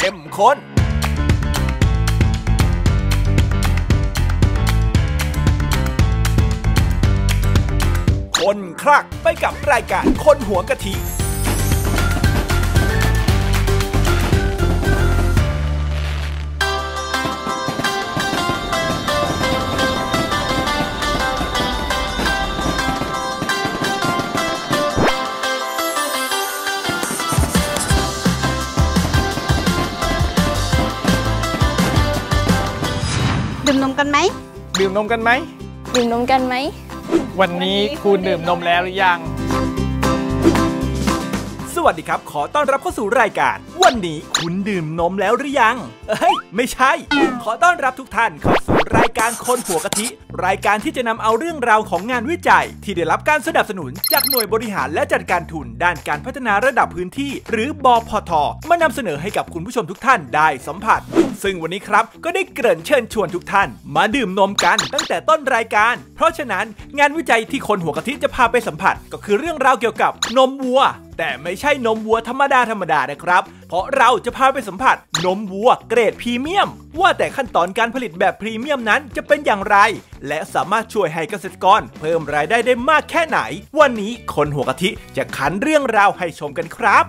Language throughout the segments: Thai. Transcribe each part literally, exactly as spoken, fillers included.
เข้มข้นคนคลักไปกับรายการคนหัวกะทิดื่มนมกันไหมดื่มนมกันไหมดื่มนมกันไหมวันนี้คุณดื่มนมแล้วหรือยังสวัสดีครับขอต้อนรับเข้าสู่รายการวันนี้คุณดื่มนมแล้วหรือยังเอ้ยไม่ใช่ขอต้อนรับทุกท่านเข้าสู่รายการคนหัวกะทิรายการที่จะนำเอาเรื่องราวของงานวิจัยที่ได้รับการสนับสนุนจากหน่วยบริหารและจัดการทุนด้านการพัฒนาระดับพื้นที่หรือบพท.มานำเสนอให้กับคุณผู้ชมทุกท่านได้สัมผัสซึ่งวันนี้ครับก็ได้เกริ่นเชิญชวนทุกท่านมาดื่มนมกันตั้งแต่ต้นรายการเพราะฉะนั้นงานวิจัยที่คนหัวกะทิจะพาไปสัมผัสก็คือเรื่องราวเกี่ยวกับนมวัวแต่ไม่ใช่นมวัวธรรมดาธรรมดานะครับเพราะเราจะพาไปสัมผัสนมวัวเกรดพรีเมียมว่าแต่ขั้นตอนการผลิตแบบพรีเมียมนั้นจะเป็นอย่างไรและสามารถช่วยให้เกษตรกรเพิ่มรายได้ได้มากแค่ไหนวันนี้คนหัวกะทิจะขันเรื่องราวให้ชมกันครับ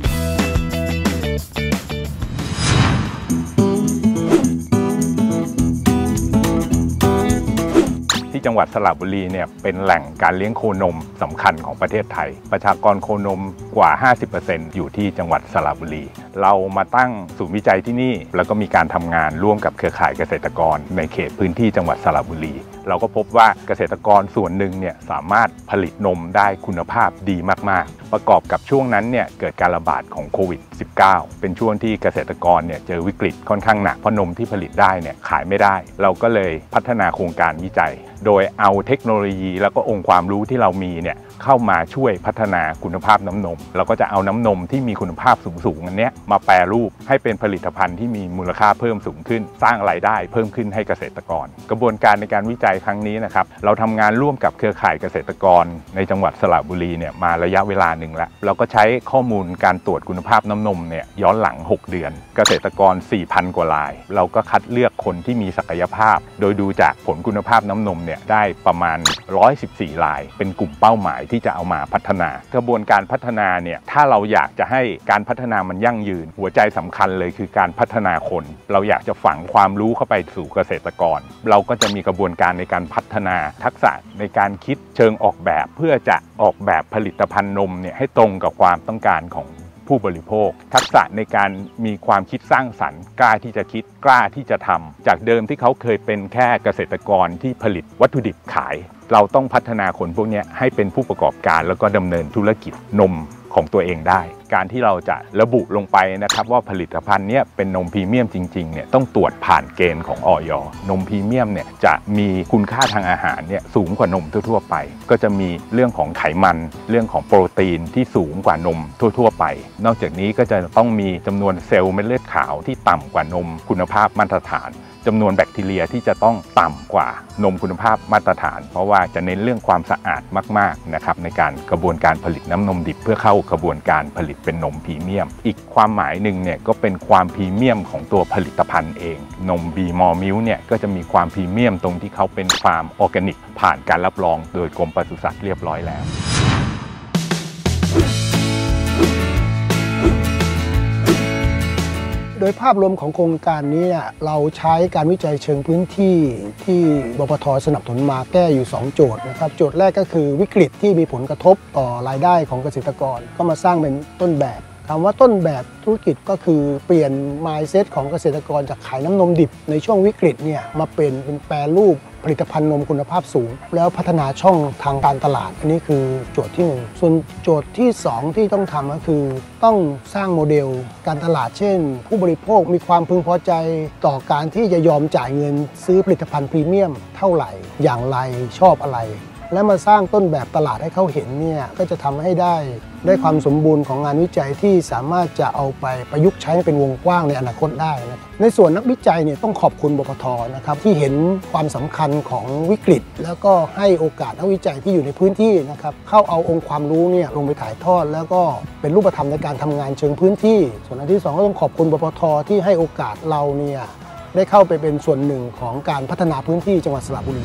ที่จังหวัดสระบุรีเนี่ยเป็นแหล่งการเลี้ยงโคนมสำคัญของประเทศไทยประชากรโคนมกว่า ห้าสิบเปอร์เซ็นต์ อยู่ที่จังหวัดสระบุรีเรามาตั้งศูนย์วิจัยที่นี่แล้วก็มีการทำงานร่วมกับเครือข่ายเกษตรกรในเขตพื้นที่จังหวัดสระบุรีเราก็พบว่าเกษตรกรส่วนหนึ่งเนี่ยสามารถผลิตนมได้คุณภาพดีมากๆประกอบกับช่วงนั้นเนี่ยเกิดการระบาดของโควิด สิบเก้า เป็นช่วงที่เกษตรกรเนี่ยเจอวิกฤตค่อนข้างหนักเพราะนมที่ผลิตได้เนี่ยขายไม่ได้เราก็เลยพัฒนาโครงการวิจัยโดยเอาเทคโนโลยีแล้วก็องค์ความรู้ที่เรามีเนี่ยเข้ามาช่วยพัฒนาคุณภาพน้ำนมเราก็จะเอาน้ำนมที่มีคุณภาพสูงๆอันนี้มาแปรรูปให้เป็นผลิตภัณฑ์ที่มีมูลค่าเพิ่มสูงขึ้นสร้างรายได้เพิ่มขึ้นให้เกษตรกรกระบวนการในการวิจัยครั้งนี้นะครับเราทำงานร่วมกับเครือข่ายเกษตรกรในจังหวัดสระบุรีเนี่ยมาระยะเวลาหนึ่งแล้วเราก็ใช้ข้อมูลการตรวจคุณภาพน้ำนมเนี่ยย้อนหลังหกเดือนเกษตรกร สี่พัน กว่ารายเราก็คัดเลือกคนที่มีศักยภาพโดยดูจากผลคุณภาพน้ำนมเนี่ยได้ประมาณหนึ่งร้อยสิบสี่รายเป็นกลุ่มเป้าหมายที่จะเอามาพัฒนากระบวนการพัฒนาเนี่ยถ้าเราอยากจะให้การพัฒนามันยั่งยืนหัวใจสำคัญเลยคือการพัฒนาคนเราอยากจะฝังความรู้เข้าไปสู่เกษตรกรเราก็จะมีกระบวนการในการพัฒนาทักษะในการคิดเชิงออกแบบเพื่อจะออกแบบผลิตภัณฑ์นมเนี่ยให้ตรงกับความต้องการของผู้บริโภคทักษะในการมีความคิดสร้างสรรค์กล้าที่จะคิดกล้าที่จะทำจากเดิมที่เขาเคยเป็นแค่เกษตรกรที่ผลิตวัตถุดิบขายเราต้องพัฒนาคนพวกนี้ให้เป็นผู้ประกอบการแล้วก็ดำเนินธุรกิจนมของตัวเองได้การที่เราจะระบุลงไปนะครับว่าผลิตภัณฑ์นี้เป็นนมพรีเมียมจริงๆเนี่ยต้องตรวจผ่านเกณฑ์ของอย.นมพรีเมียมเนี่ยจะมีคุณค่าทางอาหารเนี่ยสูงกว่านมทั่วๆไปก็จะมีเรื่องของไขมันเรื่องของโปรตีนที่สูงกว่านมทั่วๆไปนอกจากนี้ก็จะต้องมีจำนวนเซลล์เม็ดเลือดขาวที่ต่ำกว่านมคุณภาพมาตรฐานจำนวนแบคทีเรียที่จะต้องต่ำกว่านมคุณภาพมาตรฐานเพราะว่าจะเน้นเรื่องความสะอาดมากๆนะครับในการกระบวนการผลิตน้ำนมดิบเพื่อเข้ากระบวนการผลิตเป็นนมพรีเมียมอีกความหมายหนึ่งเนี่ยก็เป็นความพรีเมียมของตัวผลิตภัณฑ์เองนมบีมอมิลเนี่ยก็จะมีความพรีเมียมตรงที่เขาเป็นฟาร์มออร์แกนิกผ่านการรับรองโดยกรมปศุสัตว์เรียบร้อยแล้วโดยภาพรวมของโครงการนี้เราใช้การวิจัยเชิงพื้นที่ที่บพท.สนับสนุนมาแก้อยู่สองโจทย์นะครับโจทย์แรกก็คือวิกฤตที่มีผลกระทบต่อรายได้ของเกษตรกรก็มาสร้างเป็นต้นแบบคำว่าต้นแบบธุรกิจก็คือเปลี่ยน mindset ของเกษตรกรจากขายน้ำนมดิบในช่วงวิกฤตเนี่ยมาเป็นเป็นแปรรูปผลิตภัณฑ์นมคุณภาพสูงแล้วพัฒนาช่องทางการตลาดอันนี้คือโจทย์ที่หนึ่งส่วนโจทย์ที่สองที่ต้องทำก็คือต้องสร้างโมเดลการตลาดเช่นผู้บริโภคมีความพึงพอใจต่อการที่จะยอมจ่ายเงินซื้อผลิตภัณฑ์พรีเมียมเท่าไหร่อย่างไรชอบอะไรและมาสร้างต้นแบบตลาดให้เขาเห็นเนี่ยก็จะทำให้ได้ได้ความสมบูรณ์ของงานวิจัยที่สามารถจะเอาไปประยุกต์ใช้เป็นวงกว้างในอนาคตได้นะครับในส่วนนักวิจัยเนี่ยต้องขอบคุณบพท.นะครับที่เห็นความสำคัญของวิกฤตแล้วก็ให้โอกาสนักวิจัยที่อยู่ในพื้นที่นะครับเข้าเอาองค์ความรู้เนี่ยลงไปถ่ายทอดแล้วก็เป็นรูปธรรมในการทำงานเชิงพื้นที่ส่วนอันที่สองก็ต้องขอบคุณบพท.ที่ให้โอกาสเราเนี่ยได้เข้าไปเป็นส่วนหนึ่งของการพัฒนาพื้นที่จังหวัดสระบุรี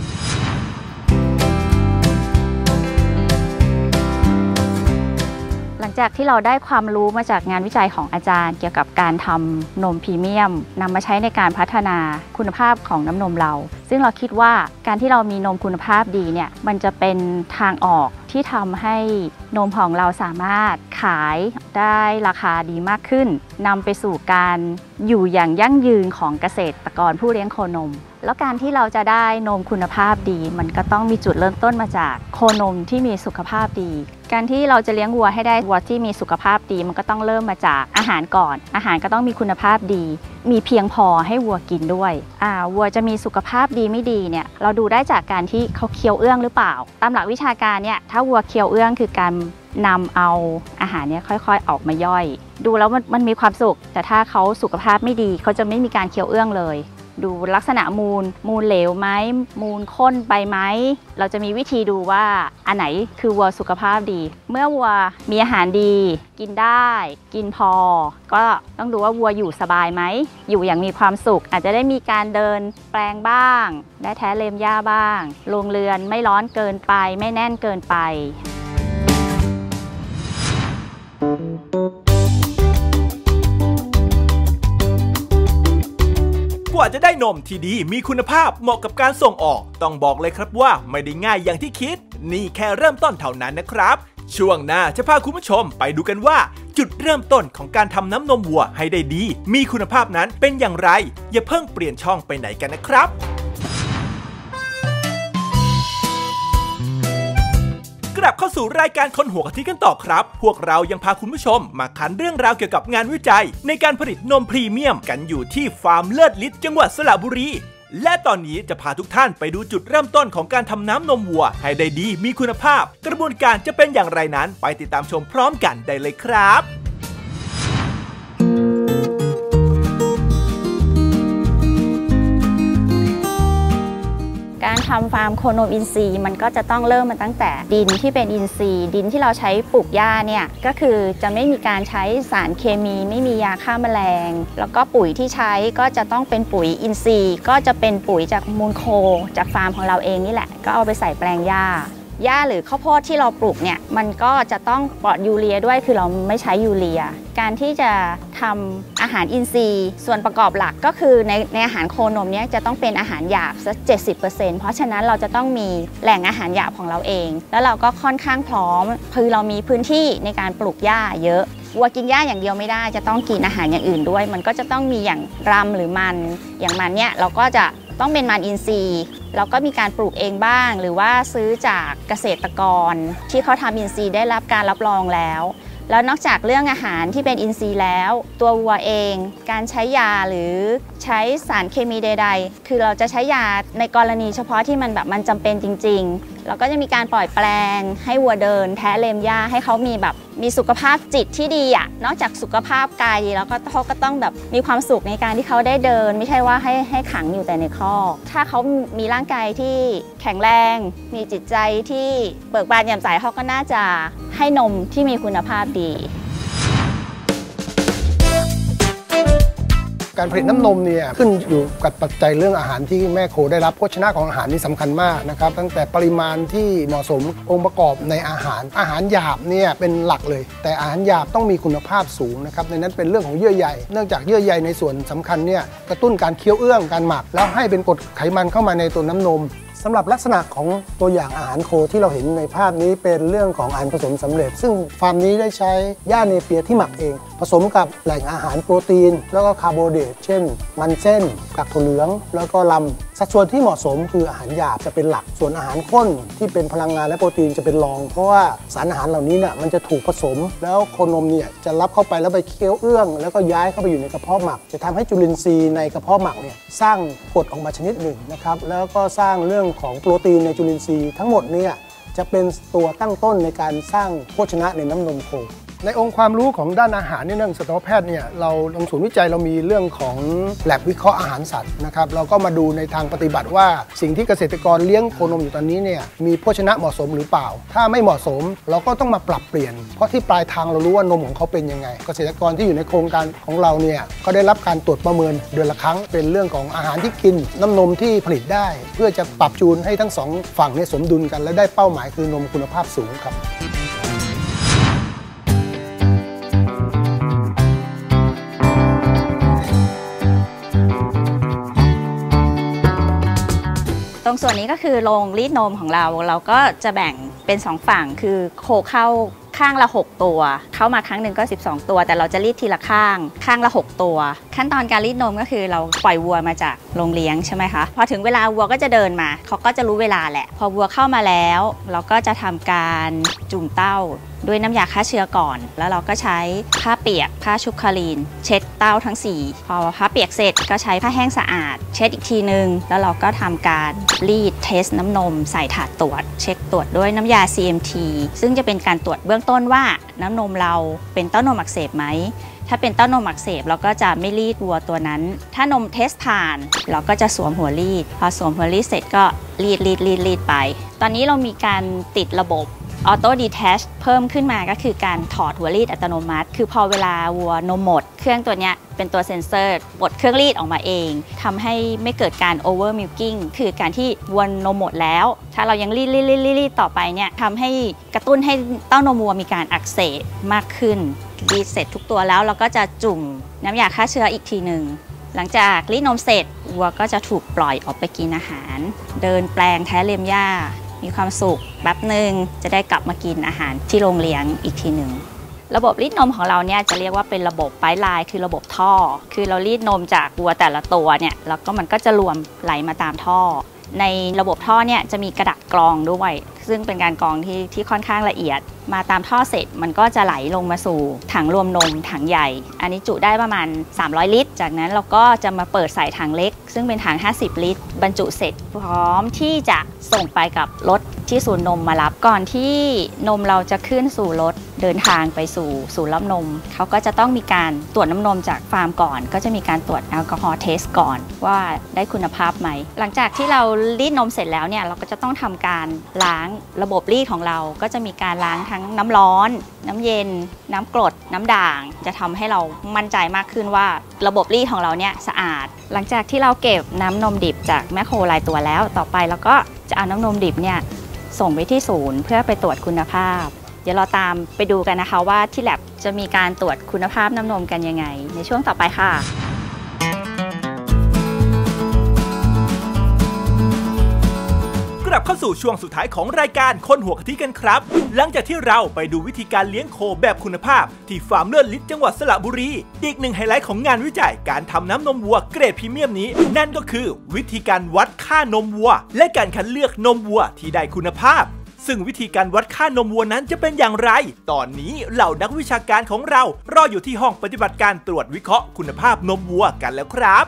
หลังจากที่เราได้ความรู้มาจากงานวิจัยของอาจารย์เกี่ยวกับการทำนมพรีเมียมนำมาใช้ในการพัฒนาคุณภาพของน้ำนมเราซึ่งเราคิดว่าการที่เรามีนมคุณภาพดีเนี่ยมันจะเป็นทางออกที่ทำให้นมของเราสามารถขายได้ราคาดีมากขึ้นนำไปสู่การอยู่อย่างยั่งยืนของเกษตรกรผู้เลี้ยงโคนมแล้วการที่เราจะได้นมคุณภาพดีมันก็ต้องมีจุดเริ่มต้นมาจากโคนมที่มีสุขภาพดีการที่เราจะเลี้ยงวัวให้ได้วัวที่มีสุขภาพดีมันก็ต้องเริ่มมาจากอาหารก่อนอาหารก็ต้องมีคุณภาพดีมีเพียงพอให้วัวกินด้วยอ่าวัวจะมีสุขภาพดีไม่ดีเนี่ยเราดูได้จากการที่เขาเคี้ยวเอื้องหรือเปล่าตามหลักวิชาการเนี่ยถ้าวัวเคี้ยวเอื้องคือการนำเอาอาหารเนี่ยค่อยๆออกมาย่อยดูแล้วมันมันมีความสุขแต่ถ้าเขาสุขภาพไม่ดีเขาจะไม่มีการเคี้ยวเอื้องเลยดูลักษณะมูลมูลเหลวไหมมูลข้นไปไหมเราจะมีวิธีดูว่าอันไหนคือวัวสุขภาพดีเมื่อวัวมีอาหารดีกินได้กินพอก็ต้องดูว่าวัวอยู่สบายไหมอยู่อย่างมีความสุขอาจจะได้มีการเดินแปลงบ้างได้แท้เลมหญ้าบ้างโรงเรือนไม่ร้อนเกินไปไม่แน่นเกินไปกว่าจะได้นมที่ดีมีคุณภาพเหมาะกับการส่งออกต้องบอกเลยครับว่าไม่ได้ง่ายอย่างที่คิดนี่แค่เริ่มต้นเท่านั้นนะครับช่วงหน้าจะพาคุณผู้ชมไปดูกันว่าจุดเริ่มต้นของการทำน้ำนมวัวให้ได้ดีมีคุณภาพนั้นเป็นอย่างไรอย่าเพิ่งเปลี่ยนช่องไปไหนกันนะครับกลับเข้าสู่รายการคนหัวกะทิกันต่อครับพวกเรายังพาคุณผู้ชมมาคันเรื่องราวเกี่ยวกับงานวิจัยในการผลิตนมพรีเมียมกันอยู่ที่ฟาร์มเลิศฤทธิ์จังหวัดสระบุรีและตอนนี้จะพาทุกท่านไปดูจุดเริ่มต้นของการทำน้ำนมวัวให้ได้ดีมีคุณภาพกระบวนการจะเป็นอย่างไรนั้นไปติดตามชมพร้อมกันได้เลยครับการทำฟาร์มโคนมอินทรีย์มันก็จะต้องเริ่มมาตั้งแต่ดินที่เป็นอินทรีย์ดินที่เราใช้ปลูกหญ้าเนี่ยก็คือจะไม่มีการใช้สารเคมีไม่มียาฆ่าแมลงแล้วก็ปุ๋ยที่ใช้ก็จะต้องเป็นปุ๋ยอินทรีย์ก็จะเป็นปุ๋ยจากมูลโคจากฟาร์มของเราเองนี่แหละก็เอาไปใส่แปลงหญ้าหญ้าหรือข้าวโพดที่เราปลูกเนี่ยมันก็จะต้องปลอดยูเรียด้วยคือเราไม่ใช้ยูเรียการที่จะทำอาหารอินทรีย์ส่วนประกอบหลักก็คือในในอาหารโคนมเนี่ยจะต้องเป็นอาหารหยาบสัก เจ็ดสิบเปอร์เซ็นต์ เพราะฉะนั้นเราจะต้องมีแหล่งอาหารหยาบของเราเองแล้วเราก็ค่อนข้างพร้อมคือเรามีพื้นที่ในการปลูกหญ้าเยอะวัวกินหญ้าอย่างเดียวไม่ได้จะต้องกินอาหารอย่างอื่นด้วยมันก็จะต้องมีอย่างรำหรือมันอย่างมันเนี่ยเราก็จะต้องเป็นมันอินทรีย์เราก็มีการปลูกเองบ้างหรือว่าซื้อจากเกษตรกรที่เขาทำอินทรีย์ได้รับการรับรองแล้วแล้วนอกจากเรื่องอาหารที่เป็นอินทรีย์แล้วตัววัวเองการใช้ยาหรือใช้สารเคมีใดๆคือเราจะใช้ยาในกรณีเฉพาะที่มันแบบมันจำเป็นจริงๆเราก็จะมีการปล่อยแปลงให้วัวเดินแทะเลมหญ้าให้เขามีแบบมีสุขภาพจิตที่ดีอ่ะนอกจากสุขภาพกายดีแล้วก็เขาก็ต้องแบบมีความสุขในการที่เขาได้เดินไม่ใช่ว่าให้ให้ขังอยู่แต่ในคอกถ้าเขามีร่างกายที่แข็งแรงมีจิตใจที่เบิกบานแจ่มใสเขาก็น่าจะให้นมที่มีคุณภาพดีการผลิตน้ำนมเนี่ยขึ้นอยู่กับปัจจัยเรื่องอาหารที่แม่โคได้รับโภชนะของอาหารนี่สำคัญมากนะครับตั้งแต่ปริมาณที่เหมาะสมองค์ประกอบในอาหารอาหารหยาบเนี่ยเป็นหลักเลยแต่อาหารหยาบต้องมีคุณภาพสูงนะครับในนั้นเป็นเรื่องของเยื่อใยเนื่องจากเยื่อใยในส่วนสำคัญเนี่ยกระตุ้นการเคี้ยวเอื้องการหมักแล้วให้เป็นกรดไขมันเข้ามาในตัวน้ำนมสำหรับลักษณะของตัวอย่างอาหารโคที่เราเห็นในภาพนี้เป็นเรื่องของอาหารผสมสำเร็จซึ่งฟาร์มนี้ได้ใช้หญ้าเนเปียที่หมักเองผสมกับแหล่งอาหารโปรตีนแล้วก็คาร์โบไฮเดรตเช่นมันเส้นกับถั่วเหลืองแล้วก็ลำสัดส่วนที่เหมาะสมคืออาหารหยาบจะเป็นหลักส่วนอาหารข้นที่เป็นพลังงานและโปรตีนจะเป็นรองเพราะว่าสารอาหารเหล่านี้เนี่ยมันจะถูกผสมแล้วโคนมเนี่ยจะรับเข้าไปแล้วไปเคี้ยวเอื้องแล้วก็ย้ายเข้าไปอยู่ในกระเพาะหมักจะทำให้จุลินทรีย์ในกระเพาะหมักเนี่ยสร้างกรดออกมาชนิดหนึ่งนะครับแล้วก็สร้างเรื่องของโปรตีนในจุลินทรีย์ทั้งหมดเนี่ยจะเป็นตัวตั้งต้นในการสร้างโภชนะในน้ำนมโคในองค์ความรู้ของด้านอาหารในเรื่องสัตวแพทย์เนี่ยเราทางศูนย์วิจัยเรามีเรื่องของแลบวิเคราะห์อาหารสัตว์นะครับเราก็มาดูในทางปฏิบัติว่าสิ่งที่เกษตรกรเลี้ยงโคนมอยู่ตอนนี้เนี่ยมีโภชนะเหมาะสมหรือเปล่าถ้าไม่เหมาะสมเราก็ต้องมาปรับเปลี่ยนเพราะที่ปลายทางเรารู้ว่านมของเขาเป็นยังไงเกษตรกรที่อยู่ในโครงการของเราเนี่ยก็ได้รับการตรวจประเมินเดือนละครั้งเป็นเรื่องของอาหารที่กินน้ำนมที่ผลิตได้เพื่อจะปรับจูนให้ทั้งสองฝั่งเนี่ยสมดุลกันและได้เป้าหมายคือนมคุณภาพสูงครับตรงส่วนนี้ก็คือโรงรีดนมของเราเราก็จะแบ่งเป็นสองฝั่งคือโคเข้าข้างละหกตัวเข้ามาครั้งหนึ่งก็สิบสองตัวแต่เราจะรีดทีละข้างข้างละหกตัวขั้นตอนการรีดนมก็คือเราปล่อยวัวมาจากโรงเลี้ยงใช่ไหมคะพอถึงเวลาวัวก็จะเดินมาเขาก็จะรู้เวลาแหละพอวัวเข้ามาแล้วเราก็จะทำการจุ่มเต้าด้วยน้ำยาฆ่าเชื้อก่อนแล้วเราก็ใช้ผ้าเปียกผ้าชุบคลีนเช็ดเต้าทั้งสี่พอผ้าเปียกเสร็จก็ใช้ผ้าแห้งสะอาดเช็ดอีกทีนึงแล้วเราก็ทำการรีดเทสน้ำนมใส่ถาดตรวจเช็คตรวจด้วยน้ำยา ซี เอ็ม ที ซึ่งจะเป็นการตรวจเบื้องต้นว่าน้ำนมเราเป็นเต้านมอักเสบไหมถ้าเป็นเต้านมอักเสบเราก็จะไม่รีดวัวตัวนั้นถ้านมเทสผ่านเราก็จะสวมหัวรีดพอสวมหัวรีดเสร็จก็รีดรีดรีดรีดไปตอนนี้เรามีการติดระบบออโต้ดีแทชเพิ่มขึ้นมาก็คือการถอดหัวรีดอัตโนมัติคือพอเวลาวัวนมหมดเครื่องตัวนี้เป็นตัวเซ็นเซอร์ปลดเครื่องรีดออกมาเองทำให้ไม่เกิดการโอเวอร์มิลกิ้งคือการที่วัวนมหมดแล้วถ้าเรายังรีดรีดรีดรีดต่อไปเนี่ยทำให้กระตุ้นให้เต้านมวัวมีการอักเสบมากขึ้นรีดเสร็จทุกตัวแล้วเราก็จะจุ่มน้ำยาฆ่าเชื้ออีกทีหนึ่งหลังจากรีดนมเสร็จวัวก็จะถูกปล่อยออกไปกินอาหารเดินแปลงแท้เลียมหญ้ามีความสุขแป๊บหนึ่งจะได้กลับมากินอาหารที่โรงเลี้ยงอีกทีหนึ่งระบบรีดนมของเราเนี่ยจะเรียกว่าเป็นระบบไพป์ไลน์คือระบบท่อคือเรารีดนมจากวัวแต่ละตัวเนี่ยแล้วก็มันก็จะรวมไหลมาตามท่อในระบบท่อเนี่ยจะมีกระดาษกรองด้วยซึ่งเป็นการกรองที่ที่ค่อนข้างละเอียดมาตามท่อเสร็จมันก็จะไหลลงมาสู่ถังรวมนมถังใหญ่อันนี้จุได้ประมาณสามร้อยลิตรจากนั้นเราก็จะมาเปิดใส่ถังเล็กซึ่งเป็นถังห้าสิบลิตรบรรจุเสร็จพร้อมที่จะส่งไปกับรถที่ศูนย์นมมารับก่อนที่นมเราจะขึ้นสู่รถเดินทางไปสู่ศูนย์รับนมเขาก็จะต้องมีการตรวจน้ำนมจากฟาร์มก่อนก็จะมีการตรวจแอลกอฮอล์เทสก่อนว่าได้คุณภาพไหมหลังจากที่เรารีดนมเสร็จแล้วเนี่ยเราก็จะต้องทำการล้างระบบรีดของเราก็จะมีการล้างทั้งน้ำร้อนน้ำเย็นน้ำกรดน้ำด่างจะทำให้เรามั่นใจมากขึ้นว่าระบบรีดของเราเนี่ยสะอาดหลังจากที่เราเก็บน้ำนมดิบจากแมคโครรายตัวแล้วต่อไปเราก็จะเอาน้ำนมดิบเนี่ยส่งไปที่ศูนย์เพื่อไปตรวจคุณภาพเดี๋ยวเราตามไปดูกันนะคะว่าที่แลบจะมีการตรวจคุณภาพน้ำนมกันยังไงในช่วงต่อไปค่ะกลับเข้าสู่ช่วงสุดท้ายของรายการคนหัวกะทิกันครับหลังจากที่เราไปดูวิธีการเลี้ยงโคแบบคุณภาพที่ฟาร์มเลือดลิตจังหวัดสระบุรีอีกหนึ่งไฮไลท์ของงานวิจัยการทำน้ำนมวัวเกรดพรีเมียมนี้นั่นก็คือวิธีการวัดค่านมวัวและการคัดเลือกนมวัวที่ได้คุณภาพซึ่งวิธีการวัดค่านมวัวนั้นจะเป็นอย่างไรตอนนี้เหล่านักวิชาการของเรารออยู่ที่ห้องปฏิบัติการตรวจวิเคราะห์คุณภาพนมวัวกันแล้วครับ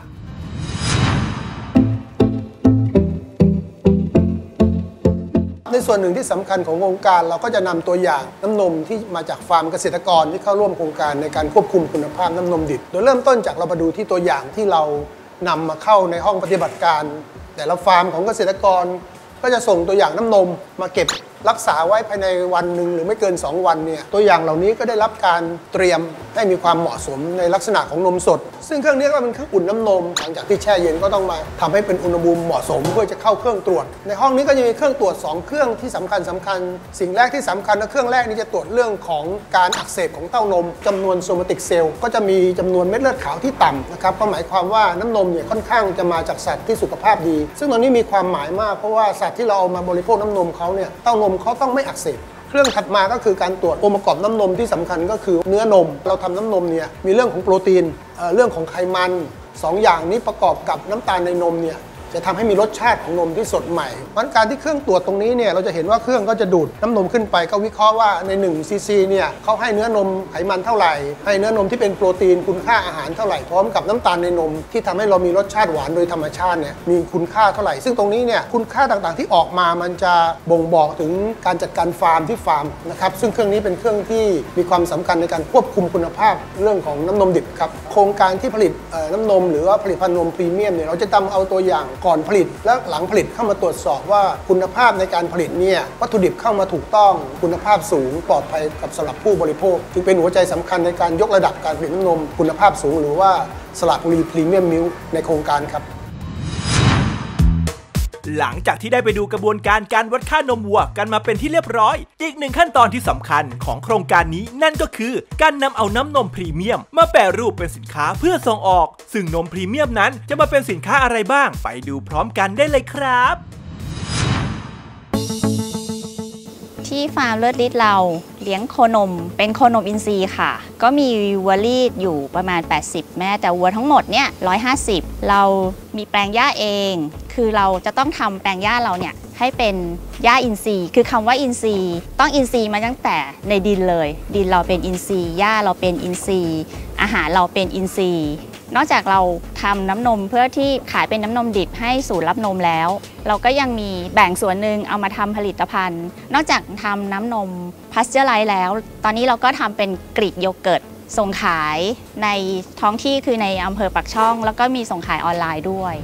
ในส่วนหนึ่งที่สำคัญของโครงการเราก็จะนำตัวอย่างน้ำนมที่มาจากฟาร์มเกษตรกรที่เข้าร่วมโครงการในการควบคุมคุณภาพน้ำนมดิบโดยเริ่มต้นจากเรามาดูที่ตัวอย่างที่เรานำมาเข้าในห้องปฏิบัติการแต่ละฟาร์มของเกษตรกรก็จะส่งตัวอย่างน้ำนมมาเก็บรักษาไว้ภายในวันหนึ่งหรือไม่เกินสองวันเนี่ยตัวอย่างเหล่านี้ก็ได้รับการเตรียมให้มีความเหมาะสมในลักษณะของนมสดซึ่งเครื่องนี้ก็เป็นเครื่องอุ่นน้ำนมหลังจากที่แช่เย็นก็ต้องมาทำให้เป็นอุณหภูมิเหมาะสมเพื่อจะเข้าเครื่องตรวจในห้องนี้ก็จะมีเครื่องตรวจสองเครื่องที่สำคัญสำคัญสิ่งแรกที่สำคัญนะเครื่องแรกนี้จะตรวจเรื่องของการอักเสบของเต้านมจำนวนโซมาติกเซลล์ก็จะมีจำนวนเม็ดเลือดขาวที่ต่ำนะครับก็หมายความว่าน้ำนมเนี่ยค่อนข้างจะมาจากสัตว์ที่สุขภาพดีซึ่งตรงนี้มีความหมายมากเพราะว่าสัตว์ที่เราเอามาบริโภคน้ำนมเขาเนี่ยเต้านมเขาต้องไม่อักเสบเครื่องถัดมาก็คือการตรวจองค์ประกอบน้ำนมที่สำคัญก็คือเนื้อนมเราทำน้ำนมเนี่ยมีเรื่องของโปรตีน เอ่อ เรื่องของไขมันสองอย่างนี้ประกอบกับน้ำตาลในนมเนี่ยจจะทำให้มีรสชาติของนมที่สดใหม่เพราะการที่เครื่องตรวจตรงนี้เนี่ยเราจะเห็นว่าเครื่องก็จะดูดน้ำนมขึ้นไปก็วิเคราะห์ว่าในหนึ่งซีซีเนี่ยเขาให้เนื้อนมไขมันเท่าไหร่ให้เนื้อนมที่เป็นโปรตีนคุณค่าอาหารเท่าไหร่พร้อมกับน้ำตาลในนมที่ทำให้เรามีรสชาติหวานโดยธรรมชาติเนี่ยมีคุณค่าเท่าไหร่ซึ่งตรงนี้เนี่ยคุณค่าต่างๆที่ออกมามันจะบ่งบอกถึงการจัดการฟาร์มที่ฟาร์มนะครับซึ่งเครื่องนี้เป็นเครื่องที่มีความสำคัญในการควบคุมคุณภาพเรื่องของน้ำนมดิบครับโครงการที่ผลิตน้ำนมหรือว่าผลิตภัณฑ์นมพรีเมียมเนี่ยเราจะนำเอาตัวอย่างก่อนผลิตและหลังผลิตเข้ามาตรวจสอบว่าคุณภาพในการผลิตเนี่ยวัตถุดิบเข้ามาถูกต้องคุณภาพสูงปลอดภัยกับสำหรับผู้บริโภคจึงเป็นหัวใจสำคัญในการยกระดับการผลิตน้ำนมคุณภาพสูงหรือว่าสระบุรีพรีเมียมมิลค์ในโครงการครับหลังจากที่ได้ไปดูกระบวนการการวัดค่านมวัวกันมาเป็นที่เรียบร้อยอีกหนึ่งขั้นตอนที่สำคัญของโครงการนี้นั่นก็คือการนำเอาน้ำนมพรีเมียมมาแปรรูปเป็นสินค้าเพื่อส่งออกซึ่งนมพรีเมียมนั้นจะมาเป็นสินค้าอะไรบ้างไปดูพร้อมกันได้เลยครับที่ฟาร์มเลิศฤทธิ์เราเลี้ยงโคนมเป็นโคนมอินทรีย์ค่ะก็มีวัวรีดอยู่ประมาณแปดสิบแม่แต่วัวทั้งหมดเนี่ยหนึ่งร้อยห้าสิบเรามีแปลงหญ้าเองคือเราจะต้องทำแปลงหญ้าเราเนี่ยให้เป็นหญ้าอินทรีย์คือคำว่าอินทรีย์ต้องอินทรีย์มาตั้งแต่ในดินเลยดินเราเป็นอินทรีย์หญ้าเราเป็นอินทรีย์อาหารเราเป็นอินทรีย์นอกจากเราทำน้ำนมเพื่อที่ขายเป็นน้ำนมดิบให้ศูนย์รับนมแล้วเราก็ยังมีแบ่งส่วนหนึ่งเอามาทำผลิตภัณฑ์นอกจากทำน้ำนมพาสเจอร์ไลซ์แล้วตอนนี้เราก็ทำเป็นกรีกโยเกิร์ตส่งขายในท้องที่คือในอำเภอปากช่องแล้วก็มีส่งขายออนไลน์ด้วย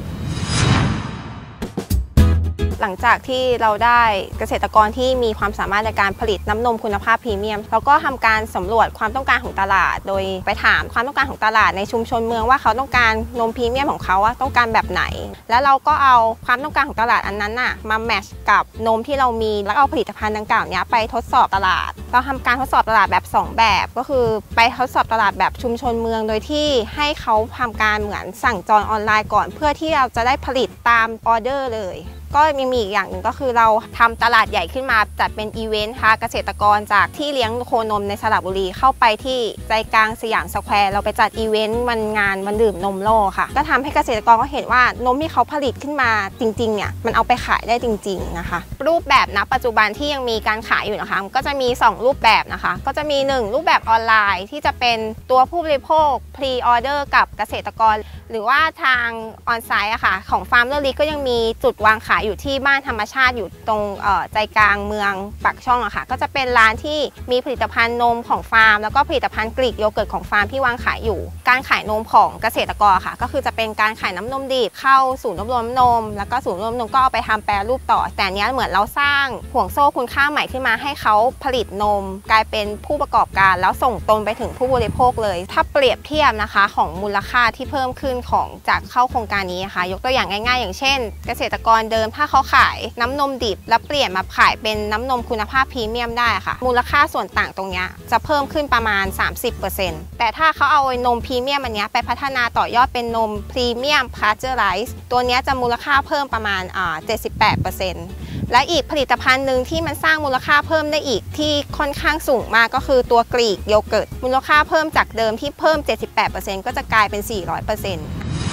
หลังจากที่เราได้เกษตรกรที่มีความสามารถในการผลิตน้ำนมคุณภาพพรีเมียมเราก็ทำการสำรวจความต้องการของตลาดโดยไปถามความต้องการของตลาดในชุมชนเมืองว่าเขาต้องการนมพรีเมียมของเขาต้องการแบบไหนแล้วเราก็เอาความต้องการของตลาดอันนั้นน่ะมาแมทช์กับนมที่เรามีแล้วเอาผลิตภัณฑ์ดังกล่าวนี้ไปทดสอบตลาดเราทำการทดสอบตลาดแบบสองแบบก็คือไปทดสอบตลาดแบบชุมชนเมืองโดยที่ให้เขาทำการเหมือนสั่งจองออนไลน์ก่อนเพื่อที่เราจะได้ผลิตตามออเดอร์เลยก็มีอีกอย่างหนึ่งก็คือเราทำตลาดใหญ่ขึ้นมาจัดเป็นอีเวนต์พาเกษตรกรจากที่เลี้ยงโคนมในสระบุรีเข้าไปที่ใจกลางสยามสแควร์เราไปจัดอีเวนต์วันงานวันดื่มนมโลกค่ะก็ทำให้เกษตรกรก็เห็นว่านมที่เขาผลิตขึ้นมาจริงๆเนี่ยมันเอาไปขายได้จริงๆนะคะรูปแบบณปัจจุบันที่ยังมีการขายอยู่นะคะก็จะมีสองรูปแบบนะคะก็จะมีหนึ่งรูปแบบออนไลน์ที่จะเป็นตัวผู้บริโภคพรีออเดอร์กับเกษตรกรหรือว่าทางออนไซต์อะค่ะของฟาร์มเลิศฤทธิ์ก็ยังมีจุดวางขายอยู่ที่บ้านธรรมชาติอยู่ตรงใจกลางเมืองปากช่องอะค่ะก็จะเป็นร้านที่มีผลิตภัณฑ์นมของฟาร์มแล้วก็ผลิตภัณฑ์กรีกโยเกิร์ตของฟาร์มที่วางขายอยู่การขายนมของเกษตรกรค่ะก็คือจะเป็นการขายน้ำนมดิบเข้าศูนย์รวบรวมนมแล้วก็ศูนย์รวบรวมนมก็เอาไปทำแปรรูปต่อแต่เนี้ยเหมือนเราสร้างห่วงโซ่คุณค่าใหม่ขึ้นมาให้เขาผลิตนมกลายเป็นผู้ประกอบการแล้วส่งตรงไปถึงผู้บริโภคเลยถ้าเปรียบเทียบนะคะของมูลค่าที่เพิ่มขึ้นของจากเข้าโครงการนี้นะคะยกตัวอย่างง่ายๆอย่างเช่นเกษตรกรเดิมถ้าเขาขายน้ำนมดิบแล้วเปลี่ยนมาขายเป็นน้ำนมคุณภาพพรีเมียมได้ค่ะมูลค่าส่วนต่างตรงนี้จะเพิ่มขึ้นประมาณ สามสิบเปอร์เซ็นต์ แต่ถ้าเขาเอานมพรีเมียมอันนี้ไปพัฒนาต่อยอดเป็นนมพรีเมียมพาสเจอร์ไรซ์ตัวนี้จะมูลค่าเพิ่มประมาณอ่า เจ็ดสิบแปดเปอร์เซ็นต์ และอีกผลิตภัณฑ์หนึ่งที่มันสร้างมูลค่าเพิ่มได้อีกที่ค่อนข้างสูงมากก็คือตัวกรีกโยเกิร์ตมูลค่าเพิ่มจากเดิมที่เพิ่ม เจ็ดสิบแปดเปอร์เซ็นต์ ก็จะกลายเป็น สี่ร้อยเปอร์เซ็นต์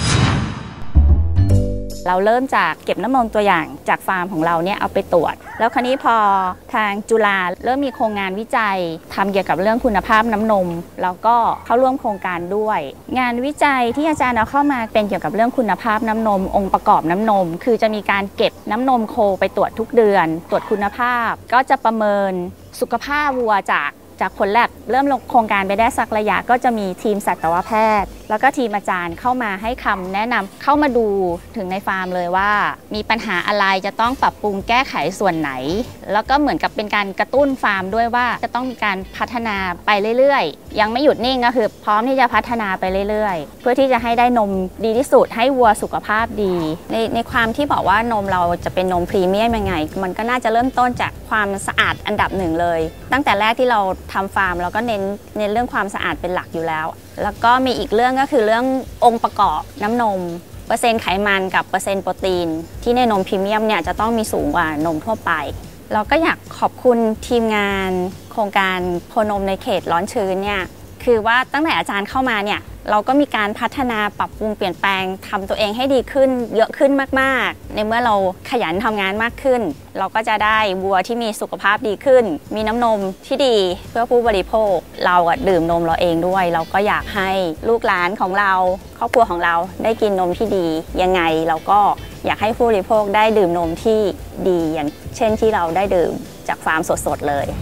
เราเริ่มจากเก็บน้ำนมตัวอย่างจากฟาร์มของเราเนี่ยเอาไปตรวจแล้วคราวนี้พอทางจุฬาเริ่มมีโครงงานวิจัยทำเกี่ยวกับเรื่องคุณภาพน้ำนมแล้วก็เข้าร่วมโครงการด้วยงานวิจัยที่อาจารย์เอาเข้ามาเป็นเกี่ยวกับเรื่องคุณภาพน้ำนมองค์ประกอบน้ำนมคือจะมีการเก็บน้ำนมโคไปตรวจทุกเดือนตรวจคุณภาพก็จะประเมินสุขภาพวัวจากจากผลแลบเริ่มลงโครงการไปได้สักระยะก็จะมีทีมสัตวแพทย์แล้วก็ทีมอาจารย์เข้ามาให้คำแนะนำเข้ามาดูถึงในฟาร์มเลยว่ามีปัญหาอะไรจะต้องปรับปรุงแก้ไขส่วนไหนแล้วก็เหมือนกับเป็นการกระตุ้นฟาร์มด้วยว่าจะต้องมีการพัฒนาไปเรื่อยๆยังไม่หยุดนิ่งก็คือพร้อมที่จะพัฒนาไปเรื่อยๆเพื่อที่จะให้ได้นมดีที่สุดให้วัวสุขภาพดีในในความที่บอกว่านมเราจะเป็นนมพรีเมียมยังไงมันก็น่าจะเริ่มต้นจากความสะอาดอันดับหนึ่งเลยตั้งแต่แรกที่เราทำฟาร์มเราก็เน้นเน้นเรื่องความสะอาดเป็นหลักอยู่แล้วแล้วก็มีอีกเรื่องก็คือเรื่ององค์ประกอบน้ำนมเปอร์เซ็นต์ไขมันกับเปอร์เซ็นต์โปรตีนที่ในนมพรีเมียมเนี่ยจะต้องมีสูงกว่านมทั่วไปเราก็อยากขอบคุณทีมงานโครงการโคนมในเขตร้อนชื้นเนี่ยคือว่าตั้งแต่อาจารย์เข้ามาเนี่ยเราก็มีการพัฒนาปรับปรุงเปลี่ยนแปลงทำตัวเองให้ดีขึ้นเยอะขึ้นมากๆในเมื่อเราขยันทำงานมากขึ้นเราก็จะได้วัวที่มีสุขภาพดีขึ้นมีน้ำนมที่ดีเพื่อผู้บริโภคเราอะดื่มนมเราเองด้วยเราก็อยากให้ลูกหลานของเราครอบครัวของเราได้กินนมที่ดียังไงเราก็อยากให้ผู้บริโภคได้ดื่มนมที่ดีอย่างเช่นที่เราได้ดื่มจากฟาร์มสดๆเลย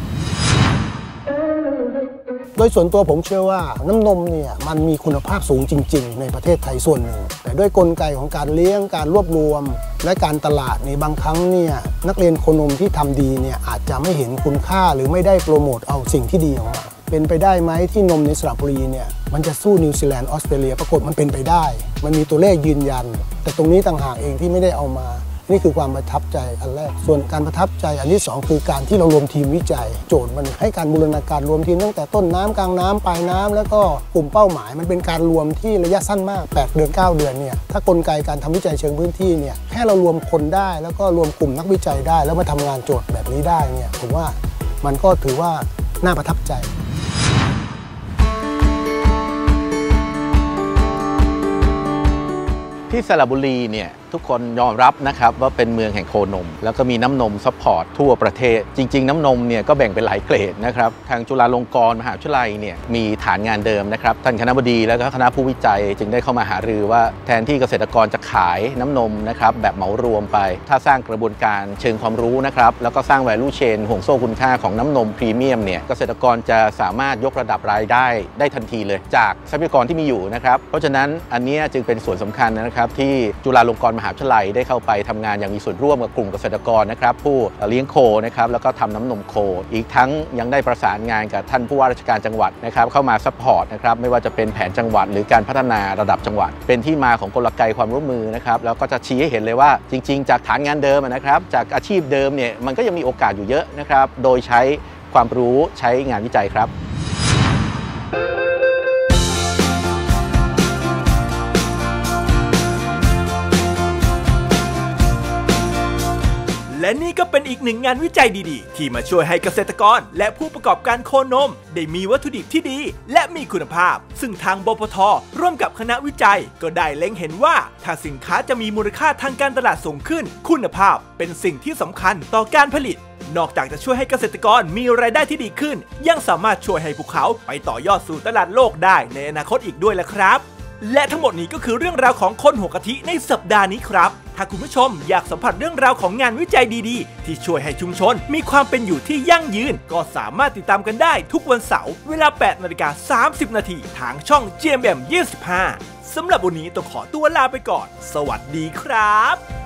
โดยส่วนตัวผมเชื่อว่าน้ำนมเนี่ยมันมีคุณภาพสูงจริงๆในประเทศไทยส่วนหนึ่งแต่ด้วยกลไกของการเลี้ยงการรวบรวมและการตลาดในบางครั้งเนี่ยนักเรียนโคนมที่ทำดีเนี่ยอาจจะไม่เห็นคุณค่าหรือไม่ได้โปรโมทเอาสิ่งที่ดีออกมาเป็นไปได้ไหมที่นมในสระบุรีเนี่ยมันจะสู้นิวซีแลนด์ออสเตรเลียปรากฏมันเป็นไปได้มันมีตัวเลขยืนยันแต่ตรงนี้ต่างหากเองที่ไม่ได้เอามานี่คือความประทับใจอันแรกส่วนการประทับใจอันที่สองคือการที่เรารวมทีมวิจัยโจทย์มันให้การบูรณาการรวมทีมตั้งแต่ต้นน้ำกลางน้ำปลายน้ำแล้วก็กลุ่มเป้าหมายมันเป็นการรวมที่ระยะสั้นมากแปดเดือนเก้าเดือนเนี่ยถ้ากลไกการทำวิจัยเชิงพื้นที่เนี่ยแค่เรารวมคนได้แล้วก็รวมกลุ่มนักวิจัยได้แล้วมาทำงานโจทย์แบบนี้ได้เนี่ยผมว่ามันก็ถือว่าน่าประทับใจที่สระบุรีเนี่ยทุกคนยอมรับนะครับว่าเป็นเมืองแห่งโคนมแล้วก็มีน้ำนมซัพพอร์ตทั่วประเทศจริงๆน้ำนมเนี่ยก็แบ่งเป็นหลายเกรดนะครับทางจุฬาลงกรณ์มหาวิทยาลัยเนี่ยมีฐานงานเดิมนะครับท่านคณบดีแล้วก็คณะผู้วิจัยจึงได้เข้ามาหารือว่าแทนที่เกษตรกรจะขายน้ำนมนะครับแบบเหมารวมไปถ้าสร้างกระบวนการเชิงความรู้นะครับแล้วก็สร้าง value chain ห่วงโซ่คุณค่าของน้ำนมพรีเมียมเนี่ยเกษตรกรจะสามารถยกระดับรายได้ได้ทันทีเลยจากทรัพยากรที่มีอยู่นะครับเพราะฉะนั้นอันนี้จึงเป็นส่วนสำคัญนะครับที่จุฬาลงกรณ์มหาวิทยาลัยได้เข้าไปทำงานอย่างมีส่วนร่วมกับกลุ่มเกษตรกรนะครับผู้เลี้ยงโคนะครับแล้วก็ทำน้ำนมโคอีกทั้งยังได้ประสานงานกับท่านผู้ว่าราชการจังหวัดนะครับเข้ามาซัพพอร์ตนะครับไม่ว่าจะเป็นแผนจังหวัดหรือการพัฒนาระดับจังหวัดเป็นที่มาของกลไกความร่วมมือนะครับแล้วก็จะชี้ให้เห็นเลยว่าจริงๆจากฐานงานเดิมนะครับจากอาชีพเดิมเนี่ยมันก็ยังมีโอกาสอยู่เยอะนะครับโดยใช้ความรู้ใช้งานวิจัยครับและนี่ก็เป็นอีกหนึ่งงานวิจัยดีๆที่มาช่วยให้เกษตรกรและผู้ประกอบการโคนมได้มีวัตถุดิบที่ดีและมีคุณภาพซึ่งทางบพท.ร่วมกับคณะวิจัยก็ได้เล็งเห็นว่าถ้าสินค้าจะมีมูลค่าทางการตลาดสูงขึ้นคุณภาพเป็นสิ่งที่สำคัญต่อการผลิตนอกจากจะช่วยให้เกษตรกรมีรายได้ที่ดีขึ้นยังสามารถช่วยให้พวกเขาไปต่อยอดสู่ตลาดโลกได้ในอนาคตอีกด้วยล่ะครับและทั้งหมดนี้ก็คือเรื่องราวของคนหัวกะทิในสัปดาห์นี้ครับถ้าคุณผู้ชมอยากสัมผัสเรื่องราวของงานวิจัยดีๆที่ช่วยให้ชุมชนมีความเป็นอยู่ที่ยั่งยืนก็สามารถติดตามกันได้ทุกวันเสาร์เวลา แปดนาฬิกาสามสิบนาทีทางช่อง จี เอ็ม เอ็ม ยี่สิบห้า สำหรับวันนี้ต้องขอตัวลาไปก่อนสวัสดีครับ